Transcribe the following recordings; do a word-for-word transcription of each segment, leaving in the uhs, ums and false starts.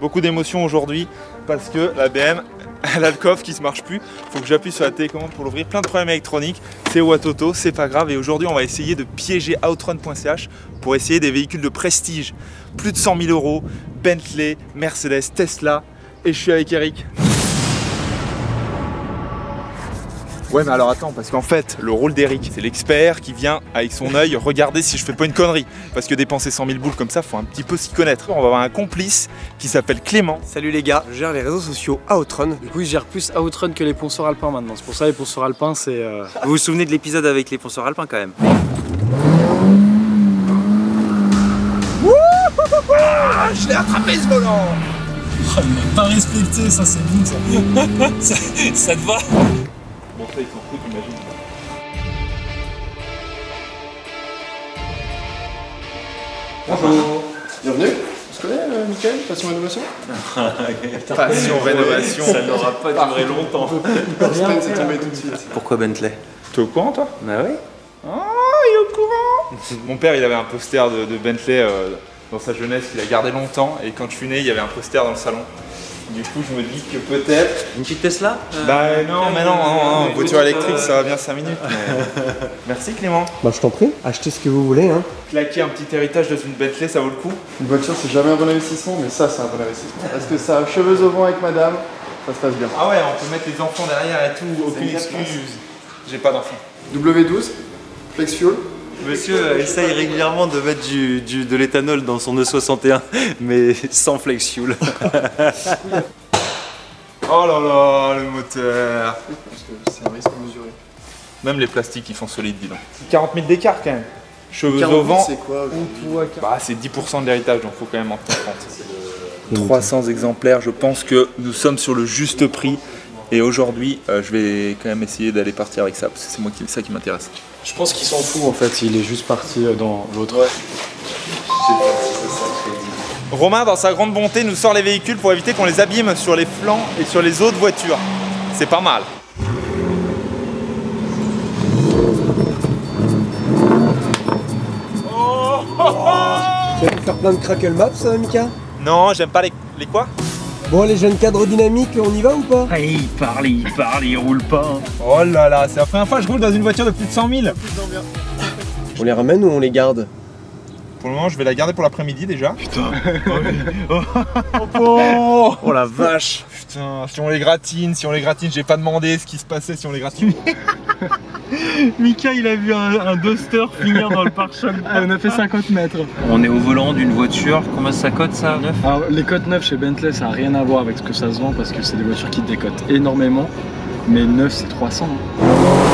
Beaucoup d'émotions aujourd'hui parce que la B M, elle a le coffre qui se marche plus. Faut que j'appuie sur la télécommande pour l'ouvrir. Plein de problèmes électroniques. C'est Watoto, c'est pas grave. Et aujourd'hui, on va essayer de piéger outrun point c h pour essayer des véhicules de prestige. Plus de cent mille euros, Bentley, Mercedes, Tesla. Et je suis avec Eric. Ouais, mais alors attends, parce qu'en fait, le rôle d'Eric, c'est l'expert qui vient avec son œil regarder si je fais pas une connerie. Parce que dépenser cent mille boules comme ça, faut un petit peu s'y connaître. On va avoir un complice qui s'appelle Clément. Salut les gars, je gère les réseaux sociaux Outrun. Du coup, je gère plus Outrun que les ponceurs alpins maintenant. C'est pour ça les ponceurs alpins, c'est. Euh... Vous vous souvenez de l'épisode avec les ponceurs alpins quand même? Je l'ai attrapé ce volant. Oh, il m'a pas respecté, ça c'est bon ça. ça. Ça te va? Bon, ça, ils s'en foutent, j'imagine. Bonjour. Bienvenue. On se connaît, euh, Mickaël, Passion Rénovation? Passion Rénovation. Ça n'aura pas duré longtemps. Suspense est tombé tout de suite. Pourquoi Bentley? T'es au courant, toi? Bah oui. Ah, il est au courant. Mon père, il avait un poster de, de Bentley euh, dans sa jeunesse qu'il a gardé longtemps. Et quand je suis né, il y avait un poster dans le salon. Du coup, je me dis que peut-être... Une petite Tesla? euh, Bah non, mais non, non, non, voiture électrique, ça va bien cinq minutes. Mais... Merci Clément. Bah, je t'en prie, achetez ce que vous voulez. Hein. Claquer un petit héritage dans une Bentley, ça vaut le coup? Une voiture, c'est jamais un bon investissement, mais ça, c'est un bon investissement. Parce que ça a cheveux au vent avec madame, ça se passe bien. Ah ouais, on peut mettre les enfants derrière et tout, aucune excuse. J'ai pas d'enfants. W douze, Flex Fuel. Monsieur essaye régulièrement de mettre du, du, de l'éthanol dans son E soixante et un, mais sans flex fuel. Oh là là, le moteur. Parce que c'est un risque mesuré. Même les plastiques, ils font solide, dis donc. quarante mille d'écart quand même. Cheveux au vent. C'est quoi Bah, c'est dix pour cent de l'héritage, donc faut quand même en tenir compte. trois cents exemplaires, je pense que nous sommes sur le juste prix. Et aujourd'hui, euh, je vais quand même essayer d'aller partir avec ça, parce que c'est moi qui, ça qui m'intéresse. Je pense qu'il s'en fout en fait, il est juste parti dans l'autre. Ouais. Romain, dans sa grande bonté, nous sort les véhicules pour éviter qu'on les abîme sur les flancs et sur les autres voitures. C'est pas mal. Oh, oh, oh. Tu vas nous faire plein de crackle maps, ça, Mika? Non, j'aime pas les... les quoi? Bon, les jeunes cadres dynamiques, on y va ou pas? Ah, il parle, il parle, il roule pas. Oh là là, c'est la première fois que je roule dans une voiture de plus de cent mille. On les ramène ou on les garde? Pour le moment, je vais la garder pour l'après-midi déjà. Putain. Oh, Oh la vache. putain, si on les gratine, si on les gratine, j'ai pas demandé ce qui se passait si on les gratine. Mika, il a vu un, un Duster finir dans le pare-choc. Ah, on a fait cinquante mètres. On est au volant d'une voiture, combien ça cote ça, neuf? Alors, les cotes neuves chez Bentley, ça n'a rien à voir avec ce que ça se vend parce que c'est des voitures qui décotent énormément. Mais neuf, c'est trois cents. Hein.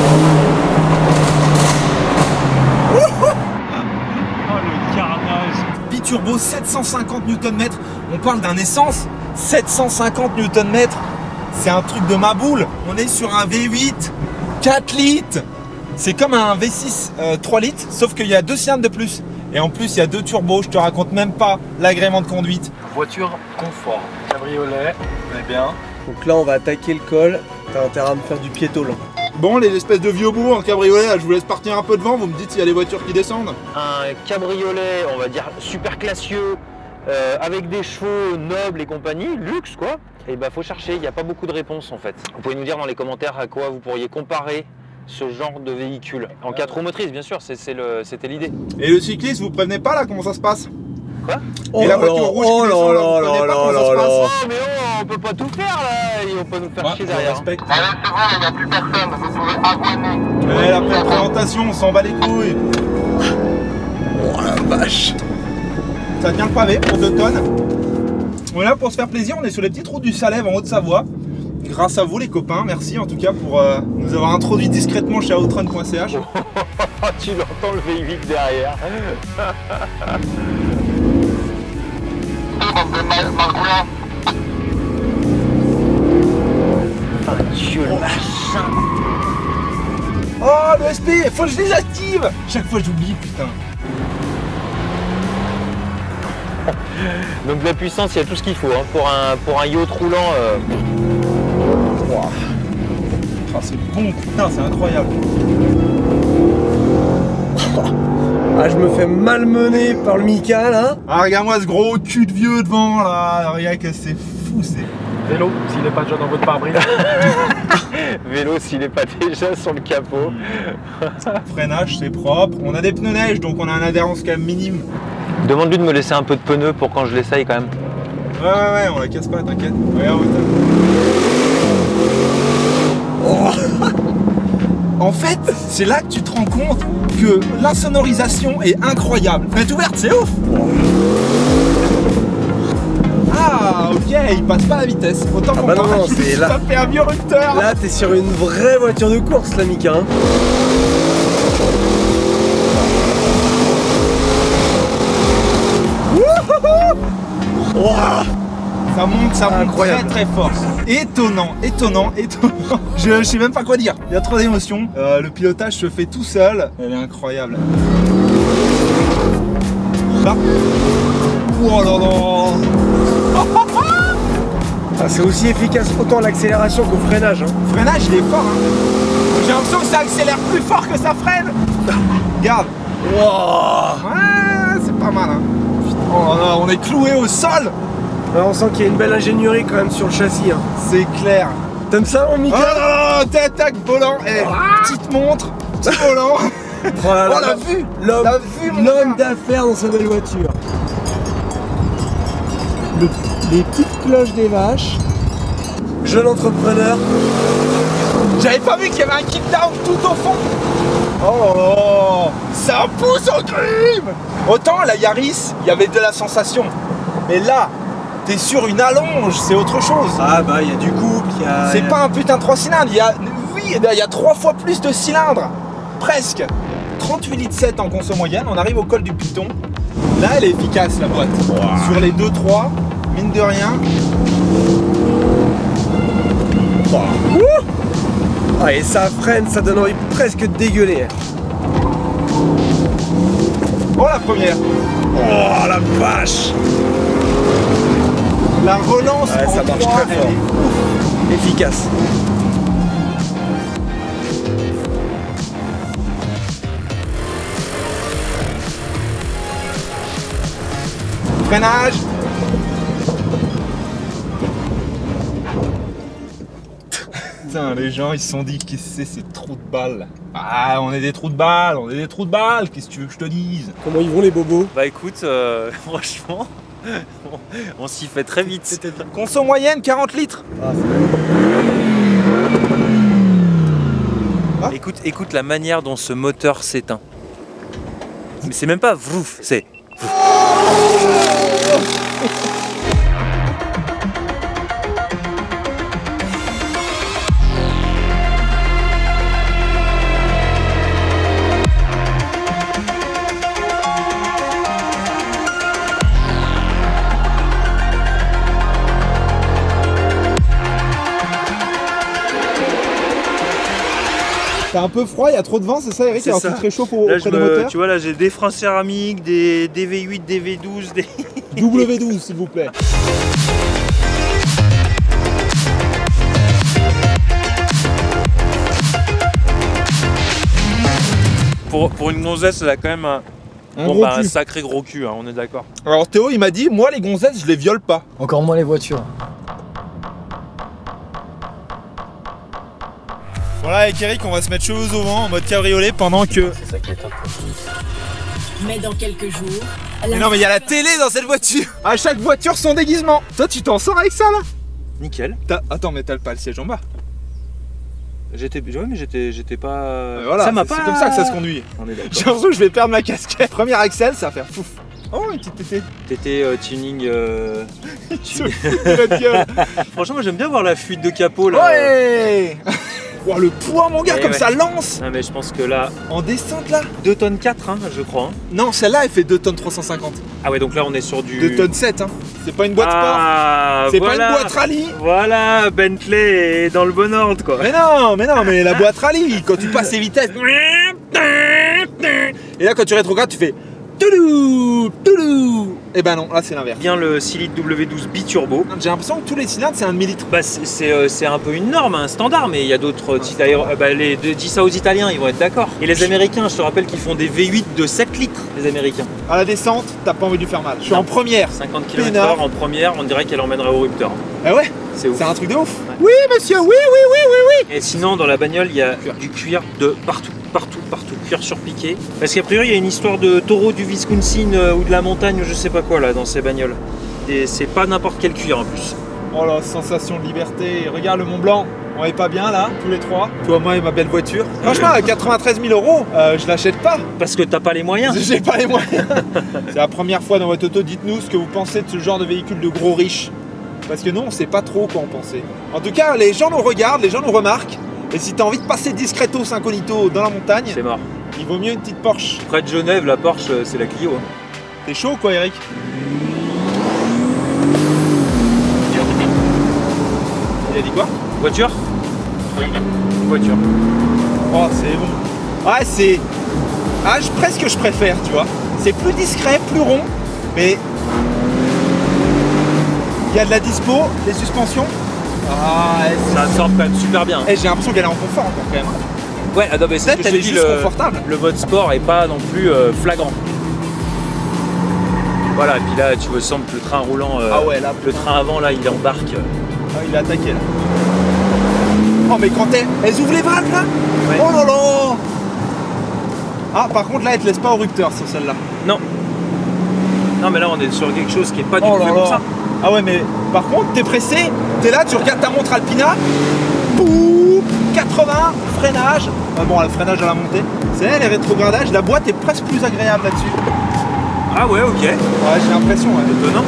Biturbo sept cent cinquante newton mètres, on parle d'un essence sept cent cinquante newton mètres, c'est un truc de ma boule. On est sur un V huit quatre litres, c'est comme un V six euh, trois litres, sauf qu'il y a deux cylindres de plus. Et en plus il y a deux turbos, je te raconte même pas l'agrément de conduite. Voiture confort, cabriolet, on est bien. Donc là, on va attaquer le col. T'as intérêt à me faire du piétol. Bon, les espèces de vieux bouts en cabriolet, je vous laisse partir un peu devant, vous me dites s'il y a des voitures qui descendent. Un cabriolet, on va dire super classieux, euh, avec des chevaux nobles et compagnie, luxe quoi. Et bah faut chercher, il n'y a pas beaucoup de réponses en fait. Vous pouvez nous dire dans les commentaires à quoi vous pourriez comparer ce genre de véhicule. En quatre roues motrices bien sûr, c'était l'idée. Et le cycliste, vous prévenez pas là comment ça se passe? Quoi? Et la voiture rouge qui descend, là, vous prévenez pas comment ça se passe? Oh mais oh, on peut pas tout faire là, ils vont pas nous faire Ouais, chier je derrière. respecte. Allez c'est bon, il n'y a plus personne, vous pouvez abonner. Ouais, la présentation, on s'en bat les couilles. Oh la vache! Ça tient le pavé pour deux tonnes. On est là pour se faire plaisir, on est sur les petites routes du Salève en Haute-Savoie. Grâce à vous les copains, merci en tout cas pour euh, nous avoir introduit discrètement chez outrun point c h. Tu l'entends le V huit derrière. Oh Dieu le machin. Oh le S P, faut que je désactive. Chaque fois j'oublie putain. Donc de la puissance, il y a tout ce qu'il faut hein, pour un pour un yacht roulant. Euh... Wow. Ah, c'est bon putain, c'est incroyable. Ah, je me fais malmener par le Mika là. Ah, regarde-moi ce gros cul de vieux devant là. Regarde que c'est fou, c'est. Vélo, s'il n'est pas déjà dans votre pare-brise. Vélo s'il n'est pas déjà sur le capot. Freinage, c'est propre. On a des pneus neige, donc on a une adhérence quand même minime. Demande-lui de me laisser un peu de pneus pour quand je l'essaye quand même. Ouais, ouais, ouais, on la casse pas, t'inquiète. Regarde, oh. En fait, c'est là que tu te rends compte que l'insonorisation est incroyable. Fenêtre ouverte, c'est ouf. Ah, ok, il passe pas la vitesse. Autant Ah qu'on bah non, parle, non, c'est là. Ça fait un vieux rupteur. Là, t'es sur une vraie voiture de course, là, Mika. Hein. Wouah. Ça monte, ça monte Incroyable. très très fort. Étonnant, étonnant, étonnant. Je, je sais même pas quoi dire. Il y a trop d'émotions. Euh, le pilotage se fait tout seul. Elle est incroyable. Là. Oh là là. Ah, c'est aussi efficace autant l'accélération qu'au freinage. Hein. Le freinage, il est fort. Hein. J'ai l'impression que ça accélère plus fort que ça freine. Regarde. Wow. Ouais, c'est pas mal. Hein. Oh là là, on est cloué au sol. Ah, on sent qu'il y a une belle ingénierie quand même sur le châssis. Hein. C'est clair. T'aimes ça, mon Mika? Oh, tac, tac, volant. Eh, petite montre, petit volant. Oh là là, Oh, la vue. L'homme La vue, mon l'homme gars. d'affaires dans sa belle voiture. Le- les petites cloches des vaches. Jeune entrepreneur. J'avais pas vu qu'il y avait un kick-down tout au fond. Oh là là, ça pousse au crime. Autant la Yaris, il y avait de la sensation. Mais là, t'es sur une allonge, c'est autre chose. Ah bah il y a du couple, il y a... C'est pas un putain de trois cylindres, il y a, oui, il y a trois fois plus de cylindres. Presque. trente-huit litres sept en conso moyenne, on arrive au col du Piton. Là, elle est efficace, la boîte. Wow. Sur les deux trois, mine de rien. Wow. Ah, et ça freine, ça donne envie presque de dégueuler. Oh, la première. Oh la vache. La relance Ouais, en ça marche trois, très elle fort. est Efficace. freinage. Putain, les gens ils se sont dit qu'est-ce que c'est ces trous de balles. Ah, on est des trous de balles, on est des trous de balles, qu'est-ce que tu veux que je te dise? Comment ils vont les bobos? Bah écoute, euh, franchement, on, on s'y fait très vite. Conso moyenne quarante litres. Ah, Ah. Écoute, écoute la manière dont ce moteur s'éteint. Mais c'est même pas vrouf, c'est... T'as un peu froid, il y a trop de vent, c'est ça Eric? C'est Alors ça. tu te réchauffes au- Là, auprès je des me- moteurs. tu vois, là j'ai des freins céramiques, des, des V huit, des V douze, des... W douze s'il vous plaît. Pour, pour une gonzesse, elle a quand même un, Un bon, gros bah, un cul. sacré gros cul, hein, on est d'accord. Alors Théo il m'a dit, moi les gonzesses je les viole pas. Encore moins les voitures. Voilà avec Eric on va se mettre cheveux au vent en mode cabriolet pendant que... C'est ça qui est top. Mais dans quelques jours, Mais non mais il y a la télé dans cette voiture. À chaque voiture son déguisement. Toi tu t'en sors avec ça là? Nickel. T'as- Attends mais t'as pas le siège en bas. J'étais, ouais, mais j'étais, j'étais pas. Euh, voilà, ça m'a c'est pas. c'est comme ça que ça se conduit. On est J'ai d'accord. l'impression que je vais perdre ma casquette. Premier axel ça va faire fouf. Oh une petite tétée. T'étais euh, tuning. euh, Se fout de notre gueule. Franchement, moi j'aime bien voir la fuite de capot là. Ouais. Oh, le poids mon gars Eh comme ouais. ça lance. Non mais je pense que là, En descente là. deux tonnes quatre, hein, je crois. hein. Non celle-là elle fait deux tonnes trois cent cinquante. Ah ouais, donc là on est sur du. deux tonnes sept hein. C'est pas une boîte Ah, sport. C'est voilà. pas une boîte rallye. Voilà, Bentley est dans le bon ordre quoi. Mais non, mais non, mais la boîte rallye, quand tu passes les vitesses. Et là, quand tu rétrogrades, tu fais toulou, toulou. Et ben non, là c'est l'inverse. Bien le six litres W douze biturbo. J'ai l'impression que tous les cylindres c'est un demi-litre. Bah, c'est euh, un peu une norme, un standard, mais il y a d'autres types d'aéro. Euh, bah, les, de, dis ça aux Italiens, ils vont être d'accord. Et les Américains, je te rappelle qu'ils font des V huit de sept litres, les Américains. À la descente, t'as pas envie de lui faire mal. Je suis Non. en première. cinquante kilomètres heure en première, on dirait qu'elle emmènerait au rupteur. Ah ouais, C'est ouf. c'est un truc de ouf. Ouais. Oui monsieur, oui, oui, oui, oui, oui. Et sinon, dans la bagnole, il y a du cuir de partout, partout, partout, cuir surpiqué. Parce qu'a priori, il y a une histoire de taureau du Wisconsin euh, ou de la montagne ou je sais pas quoi là dans ces bagnoles. Et c'est pas n'importe quel cuir en plus. Oh la sensation de liberté. Regarde le Mont Blanc. On est pas bien là, tous les trois. Toi, moi et ma belle voiture. Franchement, à quatre-vingt-treize mille euros, euh, je l'achète pas. Parce que t'as pas les moyens. J'ai pas les moyens. C'est la première fois dans votre auto. Dites-nous ce que vous pensez de ce genre de véhicule de gros riches. Parce que nous, on sait pas trop quoi en penser. En tout cas, les gens nous regardent, les gens nous remarquent. Et si t'as envie de passer discretos incognito dans la montagne, C'est mort. il vaut mieux une petite Porsche. Près de Genève, la Porsche, euh, c'est la Clio. hein. T'es chaud quoi, Eric? Il a dit quoi? Voiture Voiture. Oh, c'est bon. Ah, c'est. Ah, je- presque je préfère, tu vois. C'est plus discret, plus rond, mais. Il y a de la dispo, des suspensions. Ah, et Ça absorbe quand même super bien. eh, j'ai l'impression qu'elle est en confort encore quand même. Ouais, ah non, mais c'est ce Peut-être que je elle te est dis, juste le, confortable. le mode sport est pas non plus euh, flagrant. Voilà, et puis là, tu me sembles que le train roulant, euh, Ah ouais, là, le train avant, là, il embarque. Ah, il a attaqué là. Oh, mais quand elle. Elles ouvrent les vannes là. Ouais. Oh là là. Ah, par contre, là, elle te laisse pas au rupteur sur celle-là. Non. Non, mais là, on est sur quelque chose qui est pas du Oh tout là fait là. pour ça. Ah ouais, mais par contre, t'es pressé, t'es là, tu regardes ta montre Alpina, pouh, quatre-vingts, freinage. Ah bon, le freinage à la montée. C'est elle, les rétrogradages, la boîte est presque plus agréable là-dessus. Ah ouais, ok. Ouais, j'ai l'impression. Ouais. Étonnant.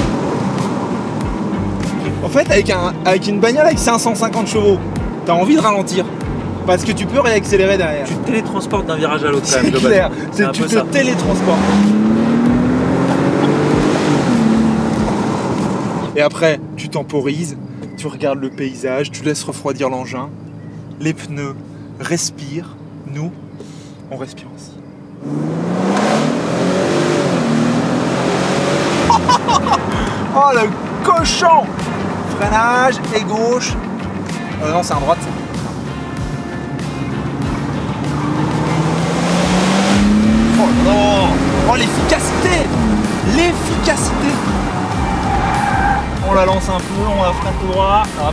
En fait, avec, un, avec une bagnole avec cinq cent cinquante chevaux, t'as envie de ralentir. Parce que tu peux réaccélérer derrière. Tu te télétransportes d'un virage à l'autre quand C'est même, globalement. clair, C'est c'est un tu peu te ça. télétransportes. Et après, tu temporises, tu regardes le paysage, tu laisses refroidir l'engin, les pneus respirent, nous, on respire aussi. Oh le cochon! Freinage et gauche. Euh, non, c'est à droite. Oh non! Oh l'efficacité! L'efficacité! On la lance un peu, on la freine tout droit. Hop.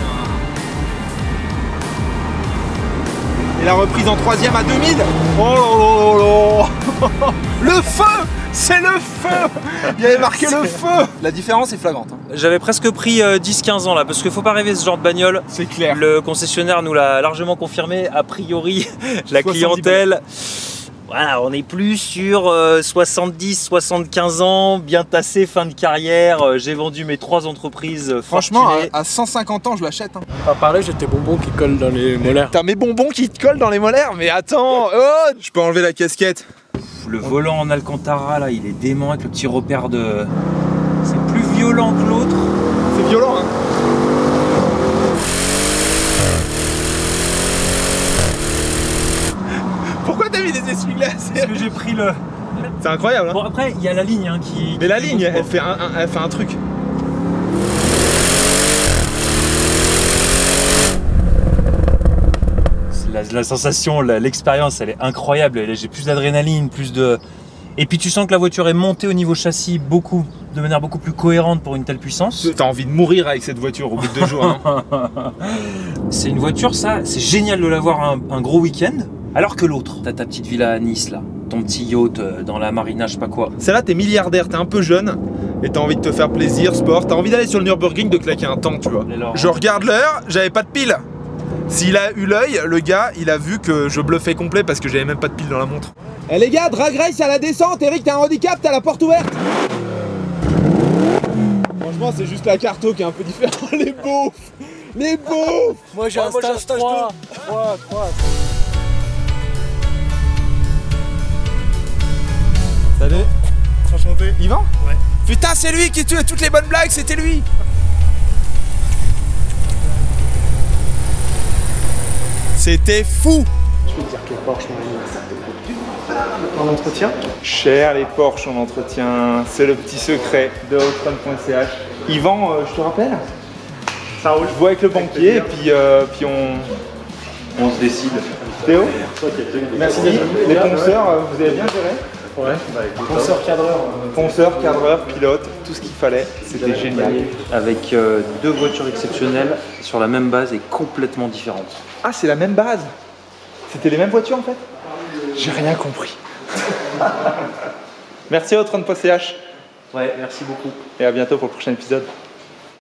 Et la reprise en troisième à deux mille. Oh là là là là. Le feu! C'est le feu! Il y avait marqué le feu! La différence est flagrante. hein. J'avais presque pris euh, dix quinze ans là, parce qu'il faut pas rêver ce genre de bagnole. C'est clair. Le concessionnaire nous l'a largement confirmé. A priori, la soixante-dix clientèle, voilà, on est plus sur euh, soixante-dix soixante-quinze ans, bien tassé, fin de carrière. Euh, J'ai vendu mes trois entreprises. euh, Franchement, fortunées. à, à cent cinquante ans, je l'achète. hein. Pas parler, j'ai tes bonbons qui collent dans les molaires. T'as mes bonbons qui te collent dans les molaires, mais attends! Oh, je peux enlever la casquette. Le volant en Alcantara là, il est dément avec le petit repère de. C'est plus violent que l'autre. C'est violent, hein? Pourquoi t'as mis des essuie-glaces? Parce que j'ai pris le. C'est incroyable, hein? Bon après, il y a la ligne hein, qui. Mais la qui ligne, compte, elle quoi. fait un, un- elle fait un truc. La, la sensation, la- l'expérience, elle est incroyable. Elle est- J'ai plus d'adrénaline, plus de. Et puis tu sens que la voiture est montée au niveau châssis beaucoup, de manière beaucoup plus cohérente pour une telle puissance. T'as envie de mourir avec cette voiture au bout de deux jours. hein. C'est une voiture, ça, c'est génial de l'avoir un, un gros week-end. Alors que l'autre, t'as ta petite villa à Nice là, ton petit yacht euh, dans la marina, je sais pas quoi. Celle-là, t'es milliardaire, t'es un peu jeune et t'as envie de te faire plaisir, sport. T'as envie d'aller sur le Nürburgring, de claquer un temps, tu vois. Et alors, Je regarde l'heure, j'avais pas de pile. S'il a eu l'œil, le gars, il a vu que je bluffais complet parce que j'avais même pas de pile dans la montre. Eh les gars, drag race à la descente, Eric, t'as un handicap, t'as la porte ouverte. Franchement, c'est juste la carto qui est un peu différente. Les beaufs, les beaufs. Moi j'ai un stage, stage trois. trois, trois. Salut. Enchanté. Yvan? Ouais. Putain, c'est lui qui tuait toutes les bonnes blagues, c'était lui. C'était fou. Je peux te dire que Porsche Marine, ça te coûte une femme. en entretien? Cher les Porsche en entretien, c'est le petit secret de outrun point c h. Yvan, euh, je te rappelle? Ça roule. Je vois avec le banquier et puis, euh, puis on, On se décide. Théo, merci. Les ponceurs, euh, vous avez bien géré? Ouais, ponceur, cadreur. Ponceur, cadreur, pilote, tout ce qu'il fallait, c'était génial. Avec euh, deux voitures exceptionnelles sur la même base et complètement différentes. Ah, c'est la même base? C'était les mêmes voitures en fait? J'ai rien compris. Merci à outrun point c h Ouais, merci beaucoup. et à bientôt pour le prochain épisode.